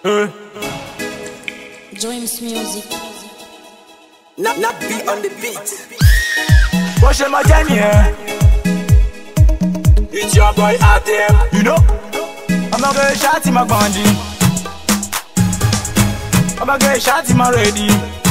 Dreams music. Not be on the beat. What's my journey? It's your boy ATM. You know, I'm not gonna shot in my bandi. I'm not gonna shot in my ready.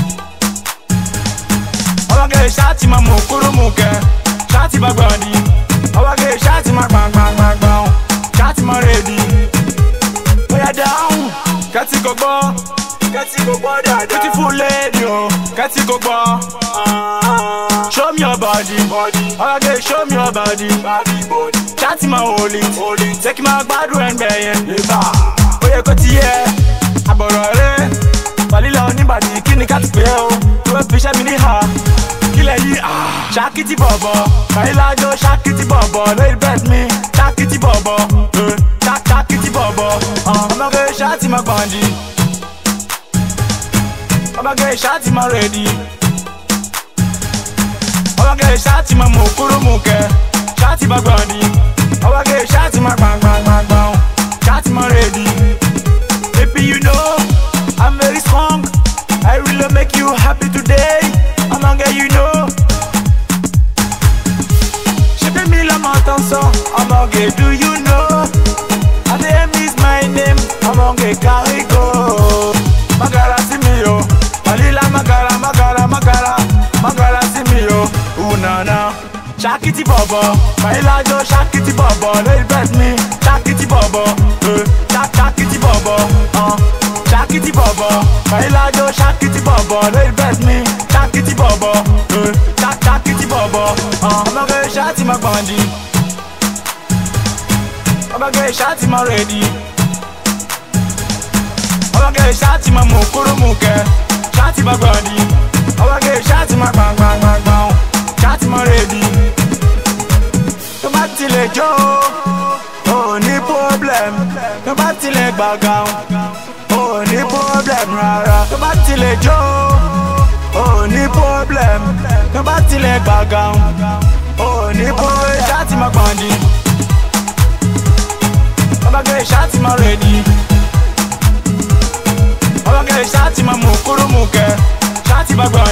I'm not gonna shot in my mukuru muke. Shot in my bandi. I'm not gonna shot in my bang bang bang bang. Shot in my ready. We are down. Kati go bo. Kati go bo dada. Beautiful lady, oh. Kati go bo. Show me your body. I'm gonna show me your body. Body. Chatty my holy. Take my bad when bayin. Oye ko ti ye. Àbọ̀rọ̀ rẹ̀. Walila onibadi kini ká ti pè o. Tó fi ṣẹ́ mi ní ha. Kílẹ̀ yìí ṣákìtì bọ̀bọ̀. Walila jó ṣákìtì bọ̀bọ̀. Lórí bẹ́ẹ̀ mi ṣákìtì bọ̀bọ̀. Ṣákìtì bọ̀bọ̀. Ọmọge ṣáàtì máa gbọ̀ndì. Ọmọge ṣáàtì máa rẹ̀dì. Ọmọge ṣáàtì máa mú kúrú mú kẹ́. Ṣáàtì máa gbọ̀ndì. Ọmọge ṣáàtì máa gbọ̀ngbọ̀ngbọ̀ngbọ̀n. Ṣáàtì máa rẹ̀dì. Baby, you know I'm very strong. I really make you happy today. Ọmọge, you know. Ṣé bí mi lọ́mọ tó ń sọ? Ọmọge, do you know? ATM is my name. Ọmọge carry go. Magara sí mi o. Walila magara magara magara. Magara sí mi o. Unana. Ṣákìtì bọ̀bọ̀. Walila jó ṣákìtì bọ̀bọ̀. Lórí bẹ́ẹ̀ mi. Ṣákìtì bọ̀bọ̀. Ṣákìtì bọ̀bọ̀. Ṣákìtì bọ̀bọ̀. Walila jó ṣákìtì bọ̀bọ̀. Lórí bẹ́ẹ̀ mi. Ṣákìtì bọ̀bọ̀. Ṣákìtì bọ̀bọ̀. Ọmọge ṣáàtì máa gbọ̀ndì. Ọmọge ṣáàtì máa rẹ̀dì. Ọmọge ṣáàtì máa mú kúrú mú kẹ́. Ṣáàtì máa gbọ̀ndì. Ọmọge ṣáàtì máa gbọ̀ngbọ̀ngbọ̀ngbọ̀n. Ṣáàtì máa rẹ̀dì. Tó bá tilẹ̀ jó o ní problem. Tó bá tilẹ̀ gbàgàn o ní problem rárá. Tó bá tilẹ̀ jó o ní problem. Tó bá tilẹ̀ gbàgàn o ní problem. Ṣáàtì máa gbọ̀ndì. Ọmọge ṣáàtì máa rẹ̀dì. Ọmọge ṣáàtì máa mú kúrú mú kẹ́. Ṣáàtì máa gbọ̀ndì.